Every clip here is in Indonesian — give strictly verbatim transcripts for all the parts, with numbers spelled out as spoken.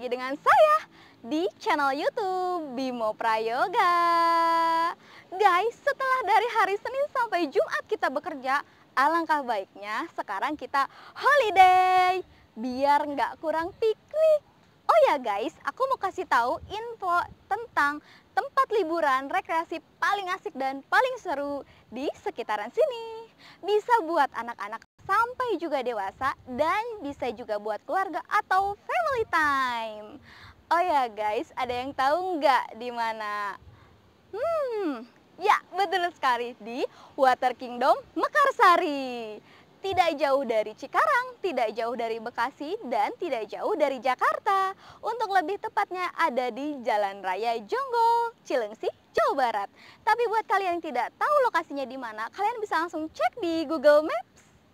lagi dengan saya di channel YouTube Bimo Prayoga. Guys, setelah dari hari Senin sampai Jumat kita bekerja, alangkah baiknya sekarang kita holiday biar nggak kurang piknik. Oh ya guys, aku mau kasih tahu info tentang tempat liburan rekreasi paling asik dan paling seru di sekitaran sini. Bisa buat anak-anak sampai juga dewasa dan bisa juga buat keluarga atau family time. Oh ya guys, ada yang tahu nggak di mana? Hmm, ya betul sekali di Water Kingdom Mekarsari. Tidak jauh dari Cikarang, tidak jauh dari Bekasi, dan tidak jauh dari Jakarta. Untuk lebih tepatnya ada di Jalan Raya Jonggol, Cilengsi, Jawa Barat. Tapi buat kalian yang tidak tahu lokasinya di mana, kalian bisa langsung cek di Google Maps.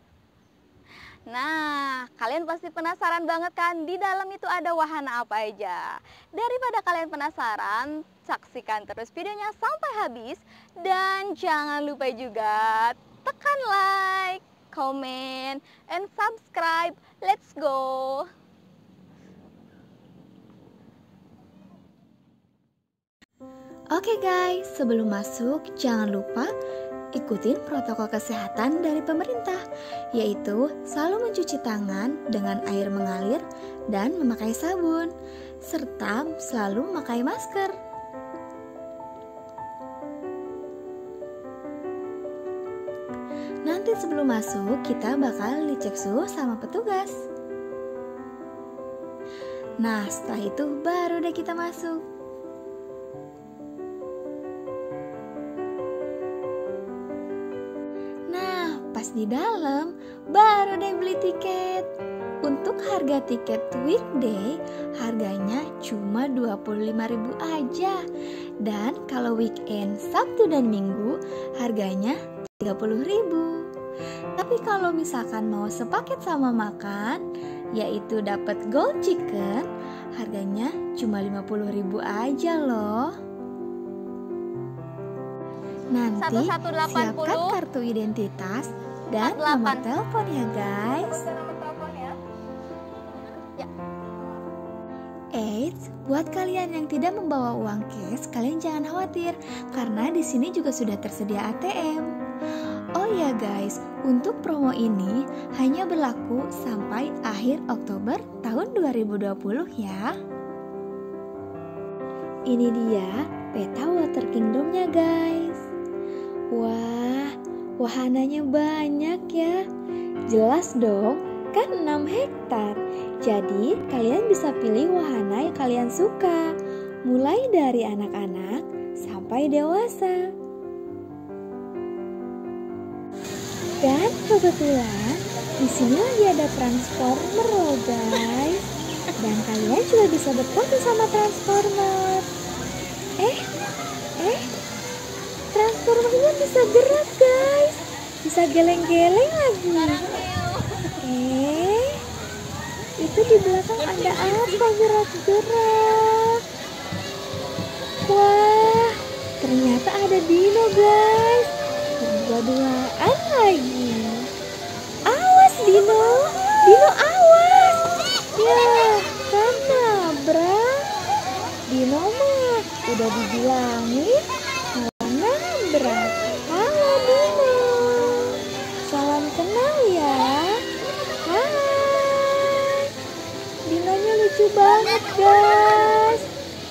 Nah, kalian pasti penasaran banget kan di dalam itu ada wahana apa aja. Daripada kalian penasaran, saksikan terus videonya sampai habis. Dan jangan lupa juga tekan like, comment, and subscribe. Let's go! Oke guys, sebelum masuk jangan lupa ikutin protokol kesehatan dari pemerintah, yaitu selalu mencuci tangan dengan air mengalir dan memakai sabun, serta selalu memakai masker. Nanti sebelum masuk, kita bakal dicek suhu sama petugas. Nah, setelah itu baru deh kita masuk. Pas di dalam, baru deh beli tiket. Untuk harga tiket weekday, harganya cuma dua puluh lima ribu aja. Dan kalau weekend Sabtu dan Minggu, harganya tiga puluh ribu. Tapi kalau misalkan mau sepaket sama makan, yaitu dapat gold chicken, harganya cuma lima puluh ribu aja loh. Nanti siapkan kartu identitas dan nomor telepon ya guys. Eits, buat kalian yang tidak membawa uang cash, kalian jangan khawatir karena di sini juga sudah tersedia A T M. Oh ya guys, untuk promo ini hanya berlaku sampai akhir Oktober tahun dua ribu dua puluh ya. Ini dia peta Water Kingdomnya guys. Wah, wahananya banyak ya. Jelas dong, kan enam hektar. Jadi kalian bisa pilih wahana yang kalian suka, mulai dari anak-anak sampai dewasa. Dan kebetulan di sini lagi ada transformer loh guys. Dan kalian juga bisa berfoto sama transformer. Eh, eh, transformernya bisa gerak guys. Bisa geleng-geleng lagi. Eh, itu di belakang ada apa gerak-gerak? Wah, ternyata ada dino guys. Berdua-duaan lagi. Awas dino, dino awas. Ya, kan nabrak. Dino mah udah dibilangin malah nabrak. Halo dino, salam kenal ya. Hai, dinonya lucu banget guys.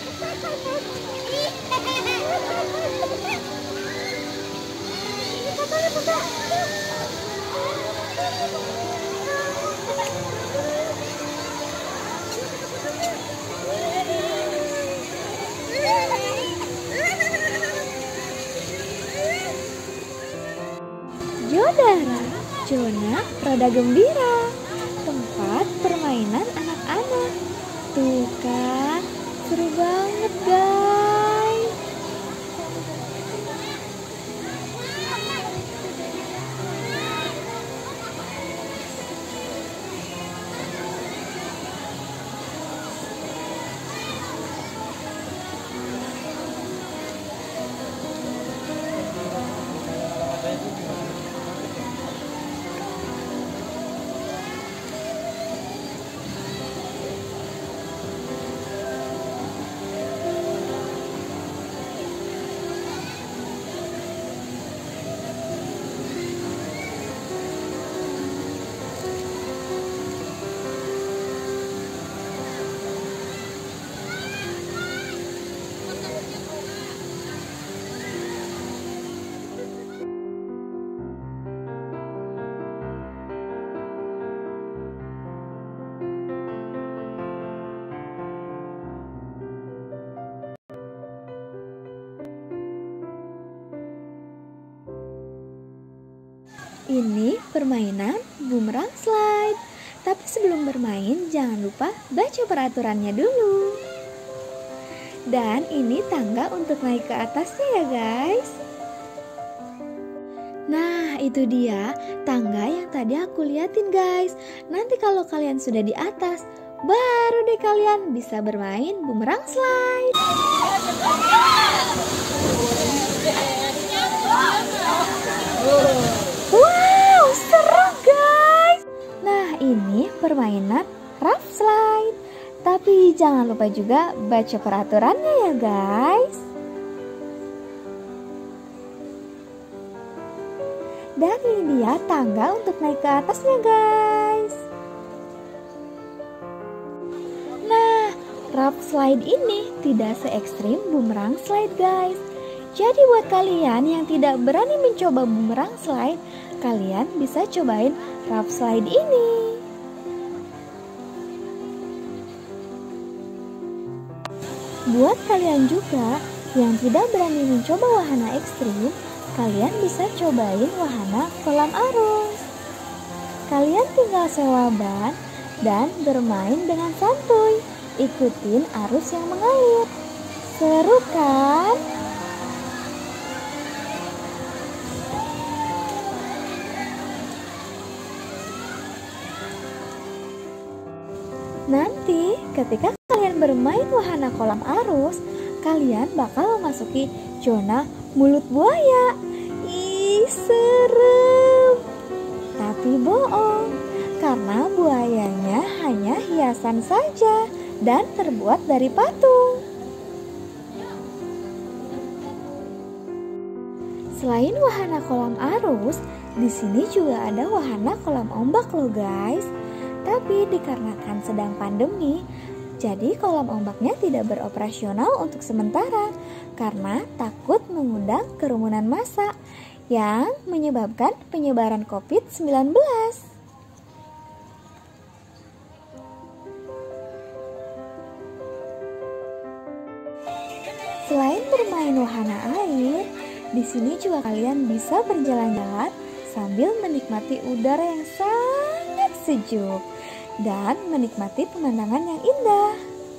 Jodara, zona roda gembira, tempat permainan anak-anak. Tuh kan, seru banget guys. Ini permainan boomerang slide. Tapi sebelum bermain, jangan lupa baca peraturannya dulu. Dan ini tangga untuk naik ke atasnya ya guys. Nah, itu dia tangga yang tadi aku liatin guys. Nanti kalau kalian sudah di atas, baru deh kalian bisa bermain boomerang slide. Wow, seru guys. Nah, ini permainan rough slide. Tapi jangan lupa juga baca peraturannya ya guys. Dan ini dia tangga untuk naik ke atasnya guys. Nah, rough slide ini tidak se ekstrim boomerang slide guys. Jadi buat kalian yang tidak berani mencoba boomerang slide, kalian bisa cobain rough slide ini. Buat kalian juga yang tidak berani mencoba wahana ekstrim, kalian bisa cobain wahana kolam arus. Kalian tinggal sewa ban dan bermain dengan santuy, ikutin arus yang mengalir. Seru kan? Nanti ketika kalian bermain wahana kolam arus, kalian bakal memasuki zona mulut buaya. Ih, serem. Tapi bohong, karena buayanya hanya hiasan saja dan terbuat dari patung. Selain wahana kolam arus, di sini juga ada wahana kolam ombak loh guys. Tapi dikarenakan sedang pandemi, jadi kolam ombaknya tidak beroperasional untuk sementara karena takut mengundang kerumunan massa yang menyebabkan penyebaran covid sembilan belas. Selain bermain wahana air, di sini juga kalian bisa berjalan-jalan sambil menikmati udara yang sangat sejuk dan menikmati pemandangan yang indah.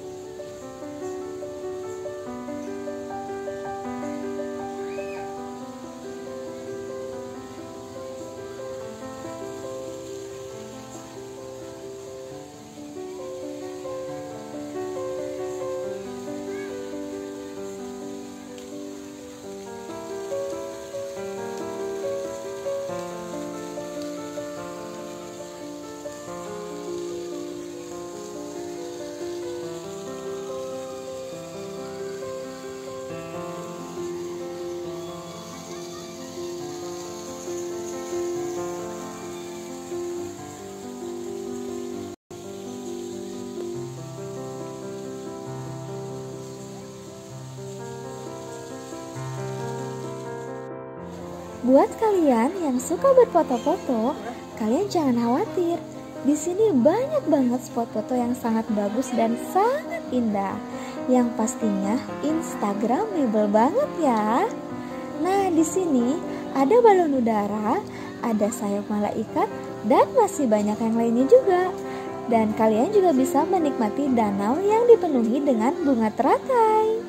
Buat kalian yang suka berfoto-foto, kalian jangan khawatir. Di sini banyak banget spot foto yang sangat bagus dan sangat indah, yang pastinya instagramable banget ya. Nah, di sini ada balon udara, ada sayap malaikat, dan masih banyak yang lainnya juga. Dan kalian juga bisa menikmati danau yang dipenuhi dengan bunga teratai.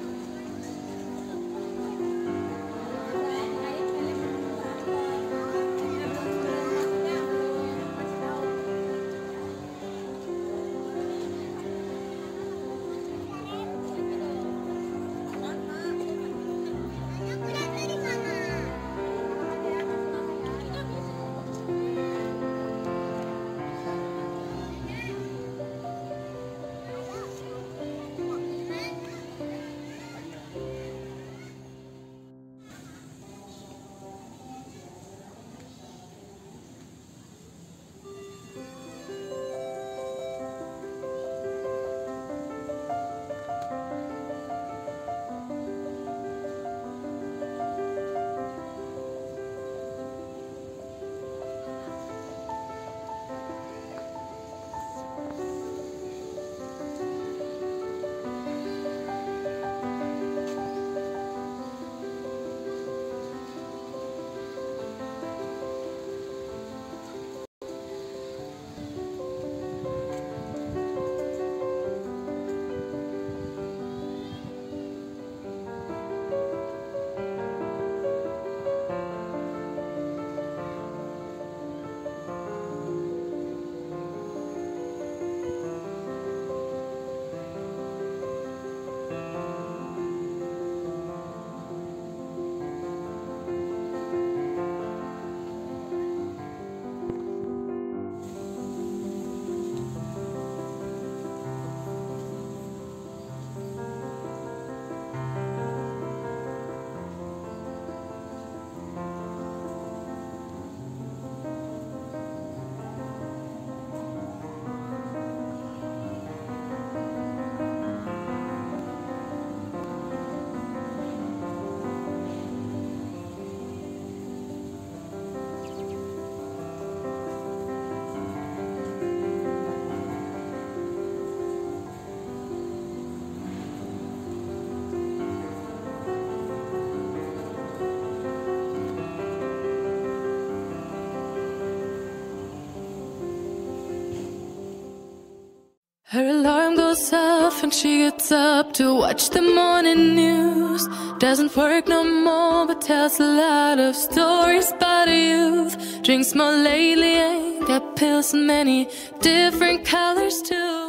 Her alarm goes off and she gets up to watch the morning news. Doesn't work no more but tells a lot of stories about her youth. Drinks more lately, ain't got pills in many different colors too.